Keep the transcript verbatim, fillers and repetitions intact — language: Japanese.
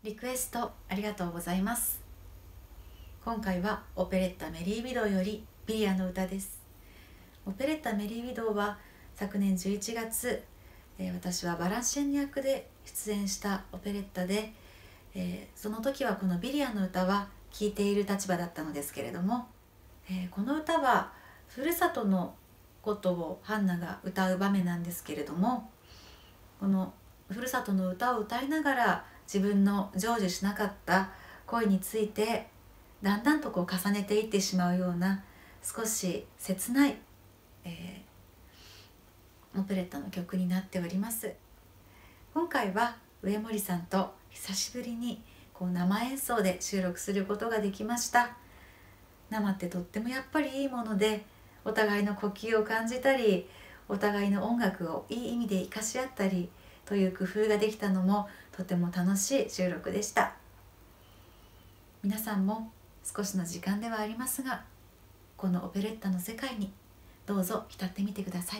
リクエストありがとうございます。今回はオペレッタメリー・ウィドウよりビリアの歌です。オペレッタメリー・ウィドウは昨年じゅういちがつ、えー、私はバランシェン役で出演したオペレッタで、えー、その時はこのビリアの歌は聴いている立場だったのですけれども、えー、この歌はふるさとのことをハンナが歌う場面なんですけれども、このふるさとの歌を歌いながら自分の成就しなかった恋についてだんだんとこう重ねていってしまうような少し切ない、えー、オペレッタの曲になっております。今回は上森さんと久しぶりにこう生演奏で収録することができました。生ってとってもやっぱりいいもので、お互いの呼吸を感じたり、お互いの音楽をいい意味で生かし合ったりという工夫ができたのもとても楽しい収録でした。皆さんも少しの時間ではありますが、このオペレッタの世界にどうぞ浸ってみてください。